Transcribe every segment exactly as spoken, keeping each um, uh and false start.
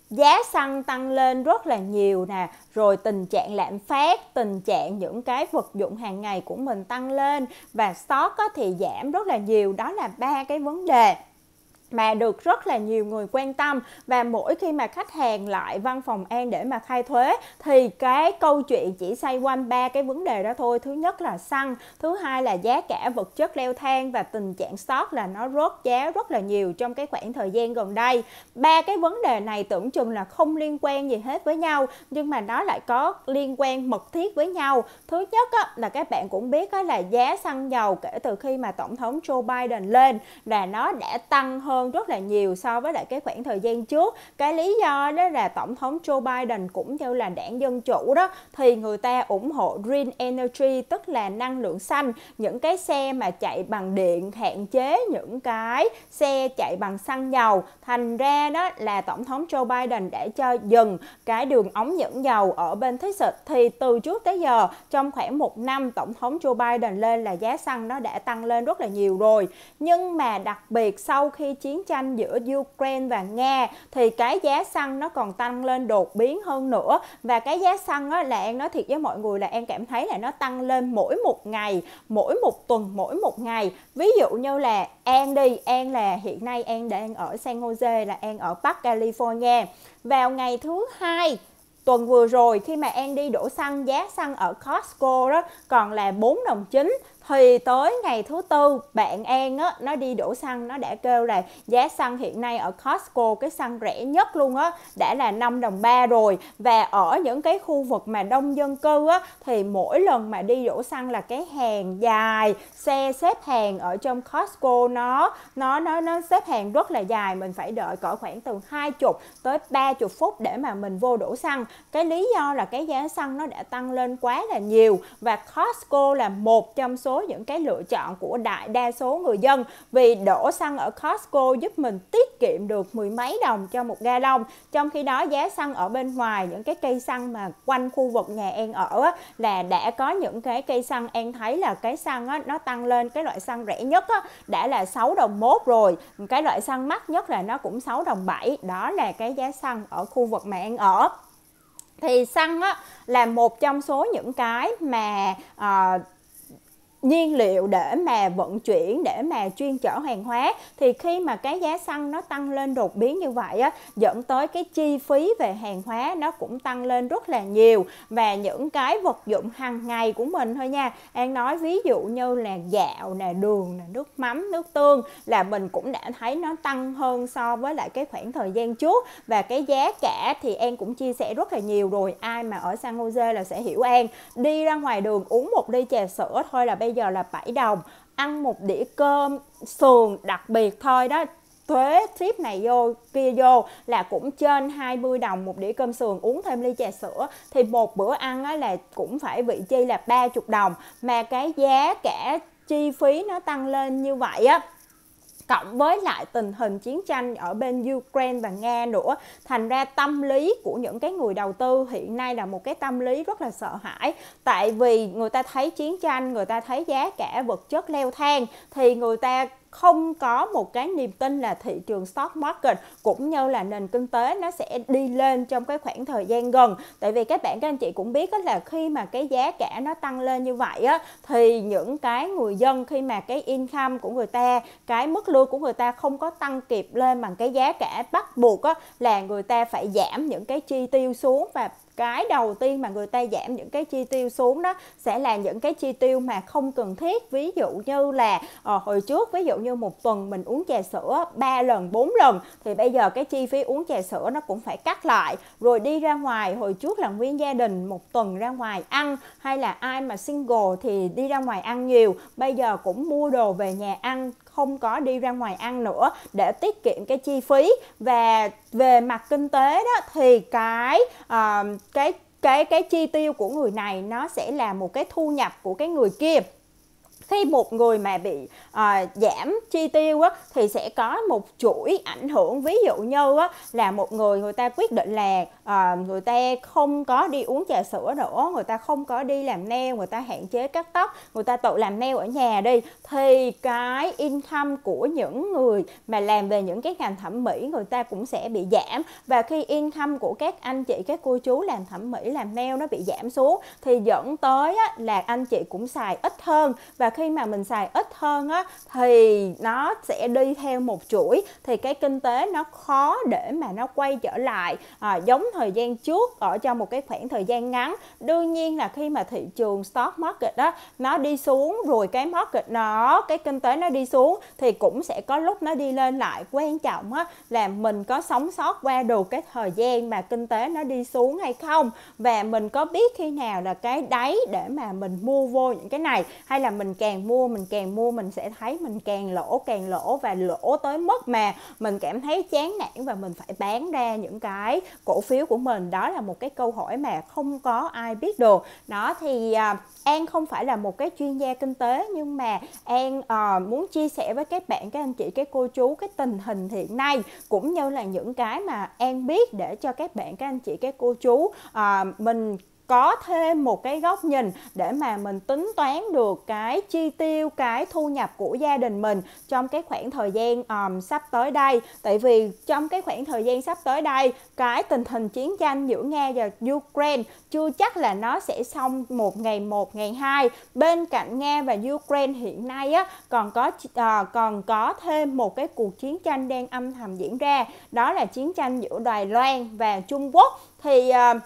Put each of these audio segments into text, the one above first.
giá xăng tăng lên rất là nhiều nè, rồi tình trạng lạm phát, tình trạng những cái vật dụng hàng ngày của mình tăng lên và stock thì giảm rất là nhiều. Đó là ba cái vấn đề mà được rất là nhiều người quan tâm. Và mỗi khi mà khách hàng lại văn phòng An để mà khai thuế thì cái câu chuyện chỉ xoay quanh ba cái vấn đề đó thôi. Thứ nhất là xăng, thứ hai là giá cả vật chất leo thang và tình trạng stock là nó rớt giá rất là nhiều trong cái khoảng thời gian gần đây. Ba cái vấn đề này tưởng chừng là không liên quan gì hết với nhau, nhưng mà nó lại có liên quan mật thiết với nhau. Thứ nhất á, là các bạn cũng biết á, là giá xăng dầu kể từ khi mà Tổng thống Joe Biden lên là nó đã tăng hơn rất là nhiều so với lại cái khoảng thời gian trước. Cái lý do đó là Tổng thống Joe Biden cũng như là đảng Dân Chủ đó thì người ta ủng hộ Green Energy, tức là năng lượng xanh, những cái xe mà chạy bằng điện, hạn chế những cái xe chạy bằng xăng dầu. Thành ra đó là Tổng thống Joe Biden đã cho dừng cái đường ống dẫn dầu ở bên Texas. Thì từ trước tới giờ trong khoảng một năm Tổng thống Joe Biden lên là giá xăng nó đã tăng lên rất là nhiều rồi. Nhưng mà đặc biệt sau khi chiến tranh giữa Ukraine và Nga thì cái giá xăng nó còn tăng lên đột biến hơn nữa. Và cái giá xăng á, là An nói thiệt với mọi người là An cảm thấy là nó tăng lên mỗi một ngày, mỗi một tuần, mỗi một ngày. Ví dụ như là An đi, An là hiện nay An đang ở San Jose, là An ở Bắc California. Vào ngày thứ hai tuần vừa rồi khi mà An đi đổ xăng, giá xăng ở Costco đó còn là bốn đồng chín. Thì tới ngày thứ tư bạn An á, nó đi đổ xăng, nó đã kêu là giá xăng hiện nay ở Costco, cái xăng rẻ nhất luôn á, đã là năm đồng ba rồi. Và ở những cái khu vực mà đông dân cư á, thì mỗi lần mà đi đổ xăng là cái hàng dài, xe xếp hàng ở trong Costco nó nó nó nó xếp hàng rất là dài, mình phải đợi cỡ khoảng từ hai mươi tới ba mươi phút để mà mình vô đổ xăng. Cái lý do là cái giá xăng nó đã tăng lên quá là nhiều và Costco là một trong số những cái lựa chọn của đại đa số người dân, vì đổ xăng ở Costco giúp mình tiết kiệm được mười mấy đồng cho một gallon. Trong khi đó giá xăng ở bên ngoài, những cái cây xăng mà quanh khu vực nhà An ở á, là đã có những cái cây xăng An thấy là cái xăng á, nó tăng lên. Cái loại xăng rẻ nhất á, đã là sáu đồng mốt rồi, cái loại xăng mắc nhất là nó cũng sáu đồng bảy. Đó là cái giá xăng ở khu vực mà An ở. Thì xăng á, là một trong số những cái mà uh, nhiên liệu để mà vận chuyển, để mà chuyên chở hàng hóa. Thì khi mà cái giá xăng nó tăng lên đột biến như vậy á, dẫn tới cái chi phí về hàng hóa nó cũng tăng lên rất là nhiều. Và những cái vật dụng hàng ngày của mình thôi nha, An nói ví dụ như là gạo nè, đường nè, nước mắm, nước tương là mình cũng đã thấy nó tăng hơn so với lại cái khoảng thời gian trước. Và cái giá cả thì An cũng chia sẻ rất là nhiều rồi, ai mà ở San Jose là sẽ hiểu An. Đi ra ngoài đường uống một ly trà sữa thôi là bây giờ là bảy đồng, ăn một đĩa cơm sườn đặc biệt thôi đó, thuế ship này vô kia vô là cũng trên hai mươi đồng một đĩa cơm sườn, uống thêm ly trà sữa thì một bữa ăn á là cũng phải vị chi là ba mươi đồng. Mà cái giá cả chi phí nó tăng lên như vậy á, cộng với lại tình hình chiến tranh ở bên Ukraine và Nga nữa, thành ra tâm lý của những cái người đầu tư hiện nay là một cái tâm lý rất là sợ hãi. Tại vì người ta thấy chiến tranh, người ta thấy giá cả vật chất leo thang thì người ta không có một cái niềm tin là thị trường stock market cũng như là nền kinh tế nó sẽ đi lên trong cái khoảng thời gian gần. Tại vì các bạn các anh chị cũng biết là khi mà cái giá cả nó tăng lên như vậy á, thì những cái người dân khi mà cái income của người ta, cái mức lương của người ta không có tăng kịp lên bằng cái giá cả, bắt buộc á, là người ta phải giảm những cái chi tiêu xuống. Và cái đầu tiên mà người ta giảm những cái chi tiêu xuống đó sẽ là những cái chi tiêu mà không cần thiết. Ví dụ như là ờ, hồi trước ví dụ như một tuần mình uống trà sữa ba lần bốn lần thì bây giờ cái chi phí uống trà sữa nó cũng phải cắt lại. Rồi đi ra ngoài, hồi trước là nguyên gia đình một tuần ra ngoài ăn, hay là ai mà single thì đi ra ngoài ăn nhiều, bây giờ cũng mua đồ về nhà ăn, không có đi ra ngoài ăn nữa để tiết kiệm cái chi phí. Và về mặt kinh tế đó thì cái uh, cái cái cái chi tiêu của người này nó sẽ là một cái thu nhập của cái người kia. Khi một người mà bị à, giảm chi tiêu á, thì sẽ có một chuỗi ảnh hưởng. Ví dụ như á, là một người người ta quyết định là à, người ta không có đi uống trà sữa nữa, người ta không có đi làm nail, người ta hạn chế cắt tóc, người ta tự làm nail ở nhà đi, thì cái income của những người mà làm về những cái ngành thẩm mỹ người ta cũng sẽ bị giảm. Và khi income của các anh chị, các cô chú làm thẩm mỹ, làm nail nó bị giảm xuống thì dẫn tới á, là anh chị cũng xài ít hơn. Và khi mà mình xài ít hơn á, thì nó sẽ đi theo một chuỗi, thì cái kinh tế nó khó để mà nó quay trở lại à, giống thời gian trước ở trong một cái khoảng thời gian ngắn. Đương nhiên là khi mà thị trường stock market đó nó đi xuống, rồi cái market nó, cái kinh tế nó đi xuống, thì cũng sẽ có lúc nó đi lên lại. Quan trọng á, là mình có sống sót qua được cái thời gian mà kinh tế nó đi xuống hay không, và mình có biết khi nào là cái đáy để mà mình mua vô những cái này, hay là mình càng mua mình càng mua mình sẽ thấy mình càng lỗ càng lỗ, và lỗ tới mức mà mình cảm thấy chán nản và mình phải bán ra những cái cổ phiếu của mình. Đó là một cái câu hỏi mà không có ai biết được. Đó thì à, An không phải là một cái chuyên gia kinh tế, nhưng mà An à, muốn chia sẻ với các bạn, các anh chị, các cô chú cái tình hình hiện nay, cũng như là những cái mà An biết, để cho các bạn, các anh chị, các cô chú à, mình có thêm một cái góc nhìn để mà mình tính toán được cái chi tiêu, cái thu nhập của gia đình mình trong cái khoảng thời gian um, sắp tới đây. Tại vì trong cái khoảng thời gian sắp tới đây, cái tình hình chiến tranh giữa Nga và Ukraine chưa chắc là nó sẽ xong một ngày một, ngày hai. Bên cạnh Nga và Ukraine hiện nay á, còn có uh, còn có thêm một cái cuộc chiến tranh đang âm thầm diễn ra, đó là chiến tranh giữa Đài Loan và Trung Quốc. Thì uh,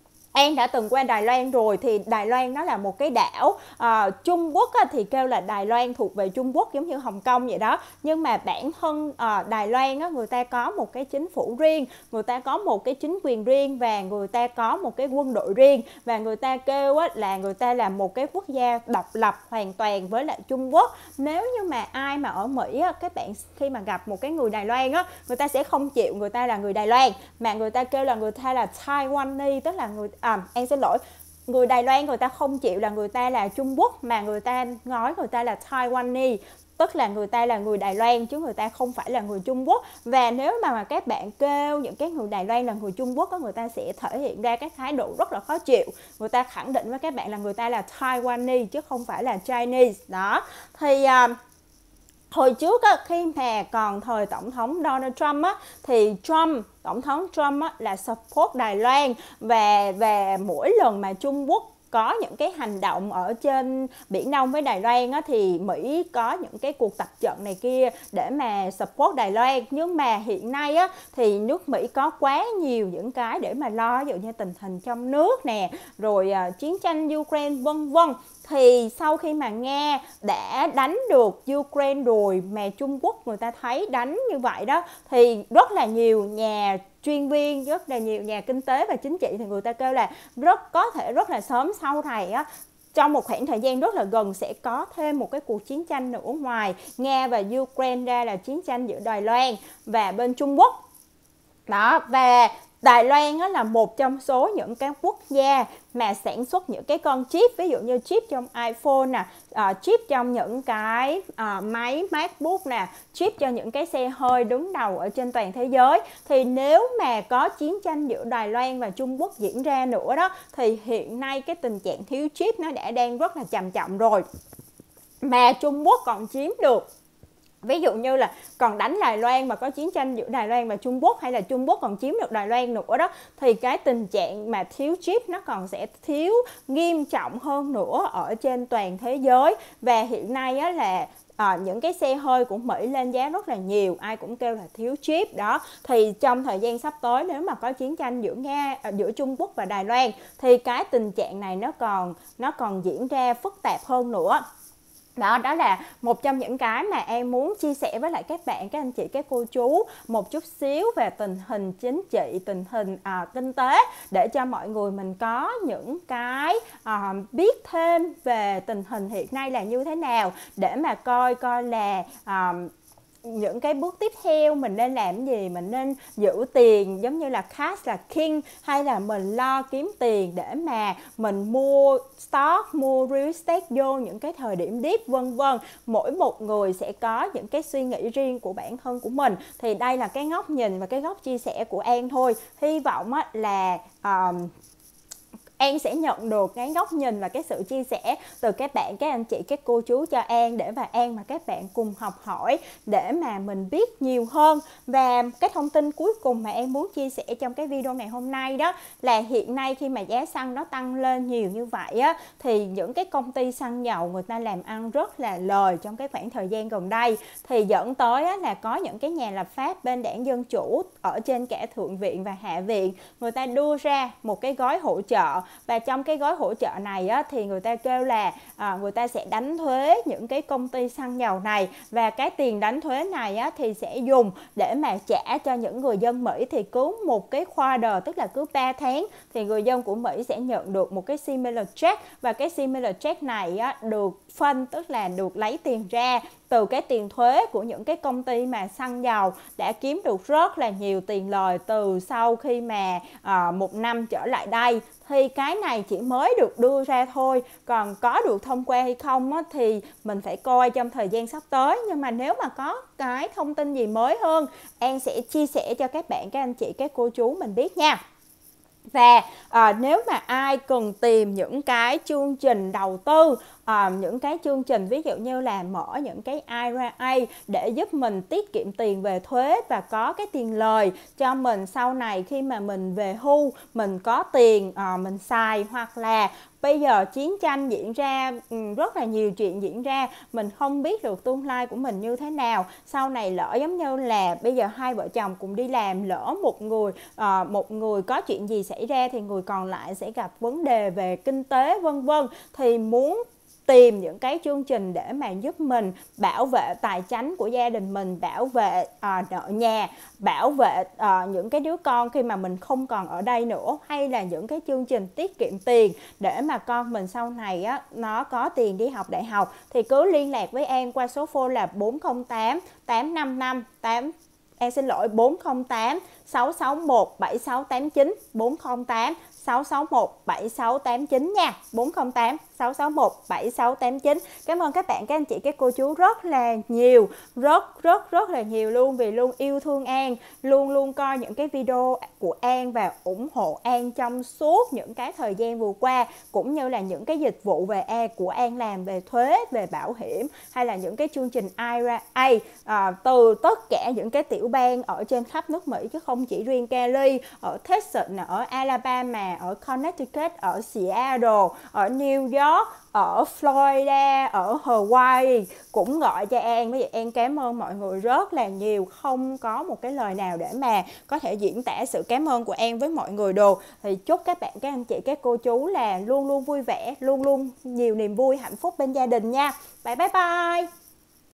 An đã từng qua Đài Loan rồi, thì Đài Loan nó là một cái đảo. à, Trung Quốc á, thì kêu là Đài Loan thuộc về Trung Quốc giống như Hồng Kông vậy đó. Nhưng mà bản thân à, Đài Loan á, người ta có một cái chính phủ riêng, người ta có một cái chính quyền riêng, và người ta có một cái quân đội riêng. Và người ta kêu á, là người ta là một cái quốc gia độc lập hoàn toàn với lại Trung Quốc. Nếu như mà ai mà ở Mỹ á, các bạn khi mà gặp một cái người Đài Loan á, người ta sẽ không chịu người ta là người Đài Loan, mà người ta kêu là người ta là Taiwanese, tức là người À, em xin lỗi, người Đài Loan người ta không chịu là người ta là Trung Quốc, mà người ta nói người ta là Taiwanese, tức là người ta là người Đài Loan chứ người ta không phải là người Trung Quốc. Và nếu mà, mà các bạn kêu những cái người Đài Loan là người Trung Quốc, người ta sẽ thể hiện ra cái thái độ rất là khó chịu. Người ta khẳng định với các bạn là người ta là Taiwanese chứ không phải là Chinese. Đó thì uh, hồi trước á, khi mà còn thời Tổng thống Donald Trump á, thì Trump, Tổng thống Trump á, là support Đài Loan. Và, và mỗi lần mà Trung Quốc có những cái hành động ở trên Biển Đông với Đài Loan á, thì Mỹ có những cái cuộc tập trận này kia để mà support Đài Loan. Nhưng mà hiện nay á, thì nước Mỹ có quá nhiều những cái để mà lo, ví dụ như tình hình trong nước nè, rồi uh, chiến tranh Ukraine vân vân. Thì sau khi mà Nga đã đánh được Ukraine rồi, mà Trung Quốc người ta thấy đánh như vậy đó, thì rất là nhiều nhà chuyên viên, rất là nhiều nhà kinh tế và chính trị thì người ta kêu là rất có thể rất là sớm sau này á, trong một khoảng thời gian rất là gần sẽ có thêm một cái cuộc chiến tranh nữa ngoài Nga và Ukraine ra, là chiến tranh giữa Đài Loan và bên Trung Quốc. Đó, và Đài Loan là một trong số những cái quốc gia mà sản xuất những cái con chip, ví dụ như chip trong iPhone nè, uh, chip trong những cái uh, máy MacBook nè, chip cho những cái xe hơi đứng đầu ở trên toàn thế giới. Thì nếu mà có chiến tranh giữa Đài Loan và Trung Quốc diễn ra nữa đó, thì hiện nay cái tình trạng thiếu chip nó đã đang rất là trầm trọng rồi. Mà Trung Quốc còn chiếm được, ví dụ như là còn đánh Đài Loan mà có chiến tranh giữa Đài Loan và Trung Quốc, hay là Trung Quốc còn chiếm được Đài Loan nữa đó, thì cái tình trạng mà thiếu chip nó còn sẽ thiếu nghiêm trọng hơn nữa ở trên toàn thế giới. Và hiện nay á, là À, những cái xe hơi của Mỹ lên giá rất là nhiều, ai cũng kêu là thiếu chip đó. Thì trong thời gian sắp tới, nếu mà có chiến tranh giữa Nga, à, giữa Trung Quốc và Đài Loan, thì cái tình trạng này nó còn nó còn diễn ra phức tạp hơn nữa. Đó, đó là một trong những cái mà em muốn chia sẻ với lại các bạn, các anh chị, các cô chú một chút xíu về tình hình chính trị, tình hình à, kinh tế, để cho mọi người mình có những cái à, biết thêm về tình hình hiện nay là như thế nào, để mà coi coi là à, những cái bước tiếp theo mình nên làm gì, mình nên giữ tiền giống như là cash là king, hay là mình lo kiếm tiền để mà mình mua stock, mua real estate vô những cái thời điểm dip vân vân. Mỗi một người sẽ có những cái suy nghĩ riêng của bản thân của mình. Thì đây là cái góc nhìn và cái góc chia sẻ của An thôi. Hy vọng là um, An sẽ nhận được cái góc nhìn và cái sự chia sẻ từ các bạn, các anh chị, các cô chú cho An, để mà An và các bạn cùng học hỏi để mà mình biết nhiều hơn. Và cái thông tin cuối cùng mà An muốn chia sẻ trong cái video ngày hôm nay đó là hiện nay khi mà giá xăng nó tăng lên nhiều như vậy á, thì những cái công ty xăng dầu người ta làm ăn rất là lời trong cái khoảng thời gian gần đây, thì dẫn tới á, là có những cái nhà lập pháp bên đảng Dân Chủ ở trên cả Thượng viện và Hạ viện, người ta đưa ra một cái gói hỗ trợ. Và trong cái gói hỗ trợ này á, thì người ta kêu là à, người ta sẽ đánh thuế những cái công ty xăng dầu này, và cái tiền đánh thuế này á, thì sẽ dùng để mà trả cho những người dân Mỹ. Thì cứ một cái quarter, tức là cứ ba tháng, thì người dân của Mỹ sẽ nhận được một cái stimulus check, và cái stimulus check này á, được phân, tức là được lấy tiền ra từ cái tiền thuế của những cái công ty mà xăng dầu đã kiếm được rất là nhiều tiền lời từ sau khi mà à, một năm trở lại đây. Thì cái này chỉ mới được đưa ra thôi, còn có được thông qua hay không á, thì mình phải coi trong thời gian sắp tới. Nhưng mà nếu mà có cái thông tin gì mới hơn, An sẽ chia sẻ cho các bạn, các anh chị, các cô chú mình biết nha. Và à, nếu mà ai cần tìm những cái chương trình đầu tư, à, những cái chương trình ví dụ như là mở những cái i rờ a để giúp mình tiết kiệm tiền về thuế và có cái tiền lời cho mình sau này khi mà mình về hưu, mình có tiền à, mình xài, hoặc là bây giờ chiến tranh diễn ra, rất là nhiều chuyện diễn ra, mình không biết được tương lai của mình như thế nào. Sau này lỡ giống như là bây giờ hai vợ chồng cùng đi làm, lỡ một người à, một người có chuyện gì xảy ra thì người còn lại sẽ gặp vấn đề về kinh tế vân vân. Thì muốn tìm những cái chương trình để mà giúp mình bảo vệ tài chính của gia đình mình, bảo vệ à, nợ nhà, bảo vệ à, những cái đứa con khi mà mình không còn ở đây nữa, hay là những cái chương trình tiết kiệm tiền để mà con mình sau này á, nó có tiền đi học đại học, thì cứ liên lạc với An qua số phone là bốn không tám tám năm năm tám, An xin lỗi, bốn không tám sáu sáu một bảy sáu tám chín, bốn không tám sáu sáu một bảy sáu tám chín nha, bốn không tám sáu sáu một bảy sáu tám chín. Cảm ơn các bạn, các anh chị, các cô chú rất là nhiều, rất rất rất là nhiều luôn, vì luôn yêu thương An, luôn luôn coi những cái video của An và ủng hộ An trong suốt những cái thời gian vừa qua, cũng như là những cái dịch vụ về A của An làm về thuế, về bảo hiểm, hay là những cái chương trình i rờ a à, từ tất cả những cái tiểu bang ở trên khắp nước Mỹ, chứ không chỉ riêng Cali, ở Texas, ở Alabama, ở Connecticut, ở Seattle, ở New York, ở Florida, ở Hawaii cũng gọi cho An. Bây giờ An cảm ơn mọi người rất là nhiều, không có một cái lời nào để mà có thể diễn tả sự cảm ơn của An với mọi người đồ. Thì chúc các bạn, các anh chị, các cô chú là luôn luôn vui vẻ, luôn luôn nhiều niềm vui, hạnh phúc bên gia đình nha. Bye bye bye.